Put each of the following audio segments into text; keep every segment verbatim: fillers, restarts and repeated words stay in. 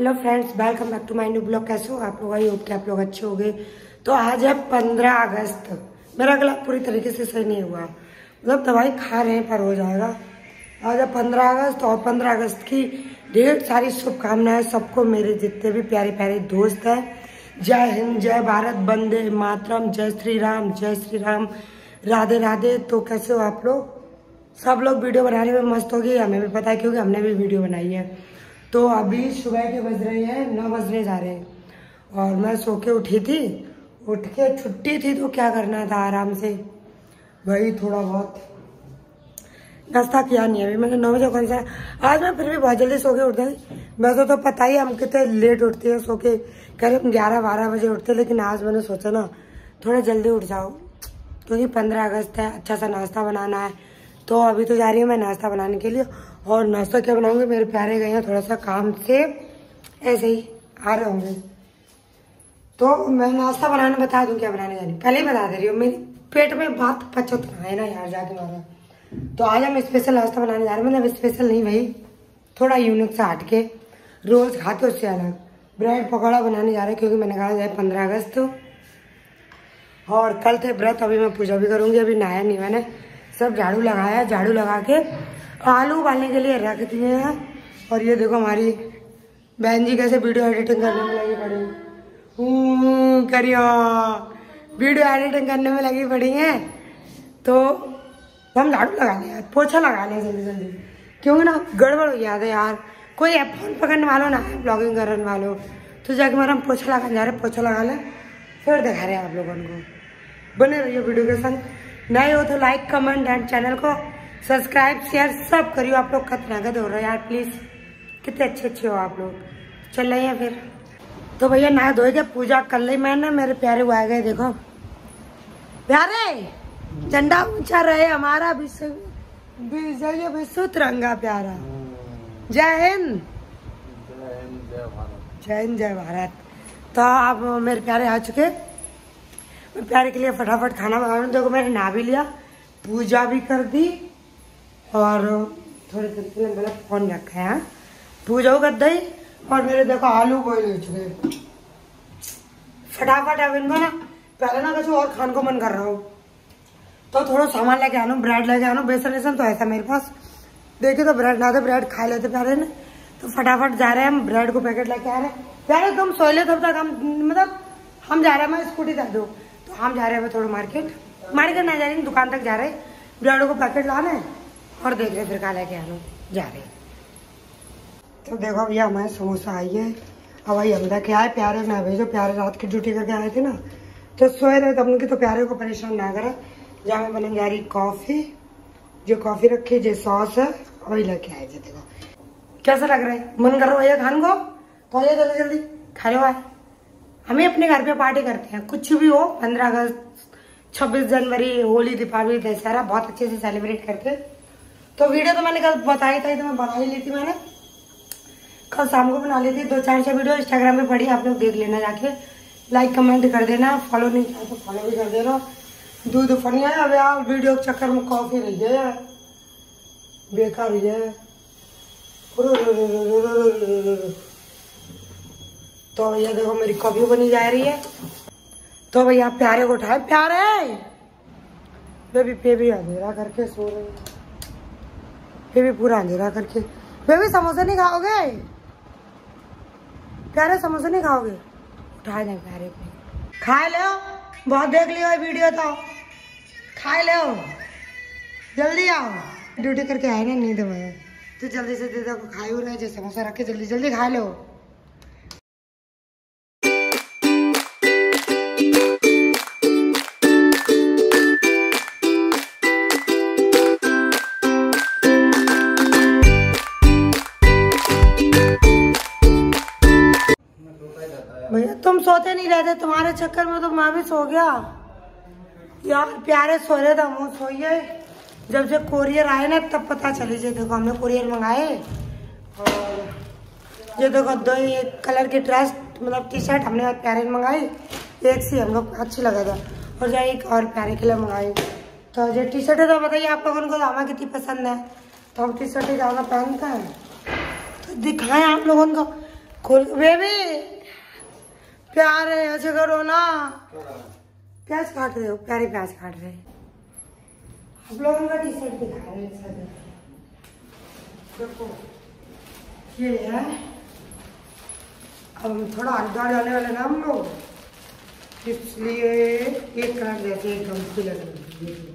Hello friends, welcome back to my new blog. कैसे हो आप लोग? आई होप कि आप लोग अच्छे हो गए। तो आज है पंद्रह अगस्त। मेरा गला पूरी तरीके से सही नहीं हुआ, मतलब दवाई खा रहे हैं पर हो जाएगा। आज है पंद्रह अगस्त और पंद्रह अगस्त की ढेर सारी शुभकामनाएं सबको, मेरे जितने भी प्यारे प्यारे दोस्त हैं। जय हिंद, जय भारत, वंदे मातरम, जय श्री राम, जय श्री राम, राधे राधे। तो कैसे हो आप लोग? सब लोग वीडियो बनाने में मस्त हो गए, हमें भी पता है क्योंकि हमने भी वीडियो बनाई है। तो अभी सुबह के बज रहे हैं नौ बजने जा रहे हैं और मैं सो के उठी थी। उठ के छुट्टी थी तो क्या करना था, आराम से वही थोड़ा बहुत नाश्ता किया नहीं। अभी मैंने नौ बजे कौन सा, आज मैं फिर भी बहुत जल्दी सो के उठ गई। वैसे तो पता ही हम कितने लेट उठते हैं, सो के करीब ग्यारह बारह बजे उठते, लेकिन आज मैंने सोचा ना थोड़ा जल्दी उठ जाओ क्योंकि पंद्रह अगस्त है, अच्छा सा नाश्ता बनाना है। तो अभी तो जा रही हूँ मैं नाश्ता बनाने के लिए। और नाश्ता क्या बनाऊंगी, मेरे प्यारे गए हैं थोड़ा सा काम से, ऐसे ही आ रहे होंगे। तो मैं नाश्ता बनाने बता दूं क्या बनाने जानी, पहले ही बता दे रही हूँ, मेरे पेट में बात पचत है ना यार जाके मारा। तो आज हम स्पेशल नाश्ता बनाने जा रहे हैं, मतलब स्पेशल नहीं भाई, थोड़ा यूनिक सा हट के, रोज खाते उससे अलग। ब्रेड पकौड़ा बनाने जा रहे हैं क्योंकि मैंने कहा जाए पंद्रह अगस्त और कल थे व्रत। अभी मैं पूजा भी करूंगी, अभी नहाया नहीं मैंने, सब झाड़ू लगाया, झाड़ू लगा के आलू उबालने के लिए रख दिए हैं। और ये देखो हमारी बहन जी कैसे वीडियो एडिटिंग करने में लगी पड़ी करियो वीडियो एडिटिंग करने में लगी पड़ी है। तो हम झाड़ू लगा लें यार, पोछा लगा लें जल्दी जल्दी, क्योंकि ना गड़बड़ हो गया था यार। कोई ऐप फोन पकड़ने वालों ना है, ब्लॉगिंग करने वालों, तो जाके हमारा हम पोछा लगा जा रहे, पोछा लगा लें फिर दिखा रहे हैं आप लोगों को। बने रहिए वीडियो के संग। नए हो तो लाइक कमेंट एंड चैनल को सब्सक्राइब शेयर सब करियो। आप लोग खतरा गद हो रहे हो यार, प्लीज, कितने अच्छे अच्छे हो आप लोग। चल रही है फिर तो भैया नहा धोए के पूजा कर ली मैंने। मेरे प्यारे वो आ गए, देखो प्यारे, झंडा ऊंचा रहे हमारा विश्व विजय विश्व तिरंगा प्यारा। जय हिंद, जय हिंद, जय भारत। तो आप मेरे प्यारे आ चुके, मैं प्यारे के लिए फटाफट खाना बनाना। देखो मैंने नहा भी लिया, पूजा भी कर दी और थोड़ी देर के लिए मेरा फोन रखा है, पूजा कर दी। और मेरे देखो आलू बॉईल हो चुके फटाफट। अब इनको ना पहले ना कुछ और खाने को मन कर रहा हो तो थोड़ा सामान लेके आना, ब्रेड लेके आना, बेसन वेसन तो ऐसा मेरे पास। देखिए तो ब्रेड ना थे, ब्रेड खा लेते प्यारे ने, तो फटाफट जा रहे हैं हम ब्रेड को पैकेट लेके आ रहे हैं। प्यारे तुम सोले तब तक हम, मतलब हम जा रहे हैं, मैं स्कूटी कर दो तो हम जा रहे हैं थोड़ा मार्केट, मार्केट ना जा रही दुकान तक जा रहे, ब्रेड को पैकेट लाने और देख रहे फिर कहा लेके आना जा रहे। तो देखो भैया हमारे समोसा आई है, अब भाई हम क्या है, प्यारे ना भेजो, प्यारे रात की ड्यूटी करके आए थे ना तो सोए रहे तब उनकी, तो प्यारे को परेशान ना करे। जहाँ में बने जा रही कॉफी, जो कॉफी रखी जो सॉस है वही लेके आए थे। देखो कैसा लग रहा है, मन कर रहा है भैया खाने को, तो आइए जल्दी जल्दी खा लो। आए हमें अपने घर पे पार्टी करते हैं, कुछ भी हो, पंद्रह अगस्त, छब्बीस जनवरी, होली, दीपावली, दशहरा बहुत अच्छे से सेलिब्रेट करते हैं। तो वीडियो तो मैंने कल बताई थी, तो मैं बना ही ली थी, मैंने कल शाम को बना ली थी। दो चार छह वीडियो इंस्टाग्राम पे पड़ी, आप लोग देख लेना जाके, लाइक कमेंट कर देना, फॉलो नहीं किया तो फॉलो भी कर देना। दूध फनिया अब यार वीडियो के चक्कर में कॉफी रही है बेकार हुई है। तो भैया देखो मेरी कॉफी बनी जा रही है। तो भैया प्यारे को उठाए, प्यारे बेबी बेबी अंधेरा करके सो रही है, बेबी पूरा अंधेरा करके। बेबी समोसा नहीं खाओगे? प्यारे समोसा नहीं खाओगे? उठा दे प्यारे को, खा लो, बहुत देख लियो वीडियो तो खा लो, जल्दी आओ। ड्यूटी करके आए ना नींद में, तो जल्दी से दे दो, खाए हो रहे समोसा रख के, जल्दी जल्दी खा लो। भैया तुम सोते नहीं रहते, तुम्हारे चक्कर में तो मैं भी सो गया यार। प्यारे सो रहे थे, हम सोइए। जब से कोरियर आए ना तब पता चली। जे देखो हमने कोरियर मंगाए और ये देखो दो एक कलर की ड्रेस, मतलब टी शर्ट हमने प्यारे मंगाई, एक सी हम लोग अच्छी लगा था, और जो एक और प्यारे के लिए मंगाई। तो जो टी शर्ट है तो बताइए आप लोगों को हमें कितनी पसंद है, तो हम टी शर्ट ही ज़्यादा पहनते हैं। तो दिखाएं आप लोगों को, खोल बेबी प्यार है ऐसे करो ना। प्याज काट रहे हो, प्यारे प्याज काट रहे हैं। आप लोग उनका टी शर्ट दिखा रहे हैं। देखो ये है। अब हम थोड़ा हरिद्वार जाने वाले ना हम लोग, इसलिए एक कलर जैसे एकदम अच्छी लग रही है।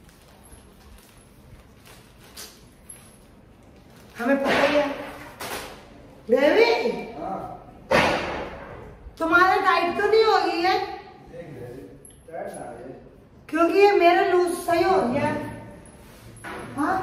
हमें पता ही है देवी तुम्हारे टाइट तो नहीं होगी है, क्योंकि ये मेरे लूज सही हो गया। हाँ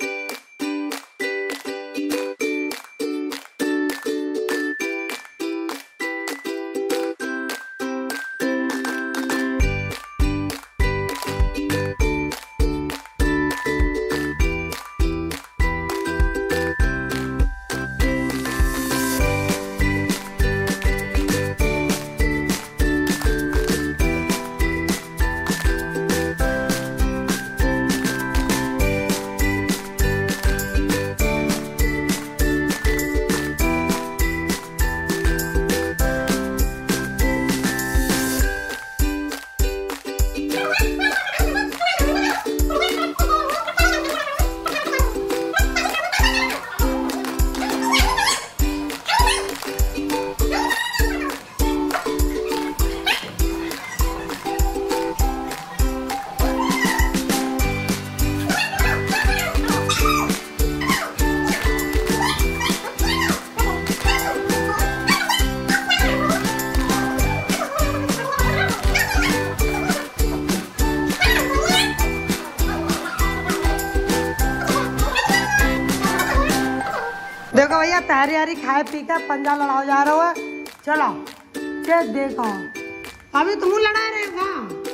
देखो भैया तैयारी यारी खाए पी कर पंजा लड़ाओ जा रहा है। चलो चेक देखो अभी तुम लड़ा रहे हो।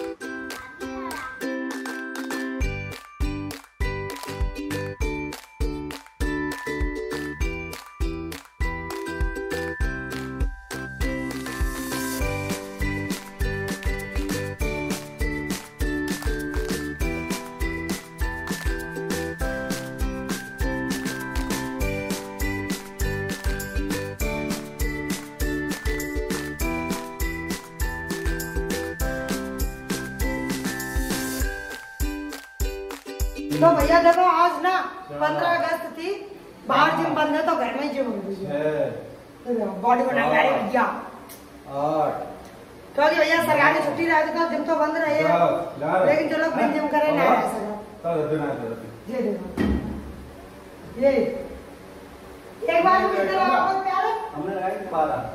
तो भैया देखो आज ना पंद्रह अगस्त थी, बाहर जिम बंद है तो घर में ही जिम हो गई है। बॉडी बना के भैया क्योंकि भैया सरकारी छुट्टी रहती तो जिम तो बंद रही है, लेकिन जो लोग बिन जिम करे ना ये देखो ये एक बार हमने लगाई बारह।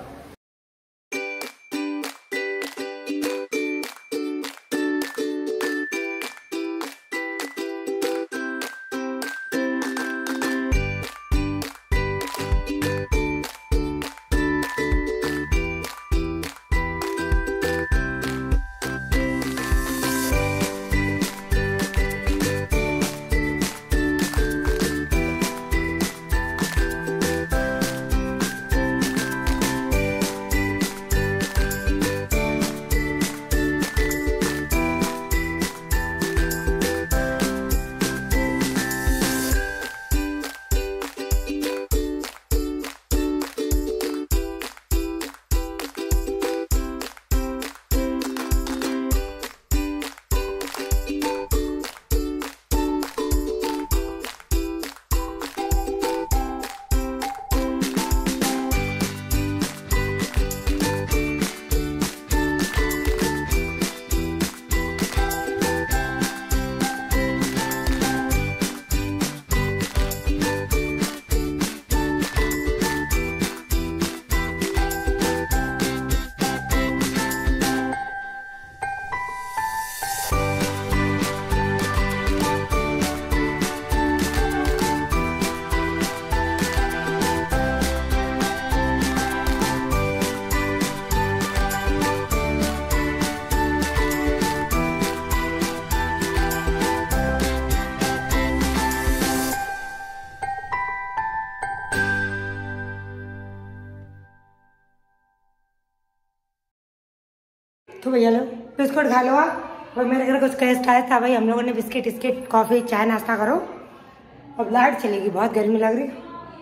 तो भैया लोग बिस्कुट खा लो और मेरे घर कुछ गेस्ट आया था भाई, हम लोगों ने बिस्किट स्किट कॉफ़ी चाय नाश्ता करो। अब लाइट चलेगी, बहुत गर्मी लग रही।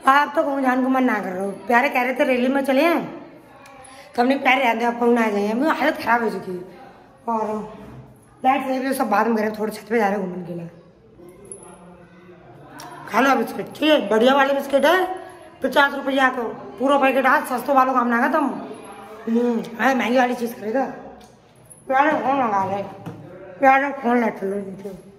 आप तो कहूँ जान को मन ना कर रहे हो। प्यारे कह रहे थे रैली में चले हैं तो हमने प्यारे रहते आप कहूँ ना जाए, अभी हालत खराब हो चुकी है। और लाइट से सब बाद में करें, थोड़े छत पे जा रहे हैं घूमने के लिए। खा लो बिस्किट, ठीक है बढ़िया वाले बिस्किट है, पचास रुपया को पूरा पैकेट। आज सस्तों वालों काम ना तुम महंगी वाली चीज़ खरीदा। प्यारे फोन लगा ले, प्यारे फोन लेते लो।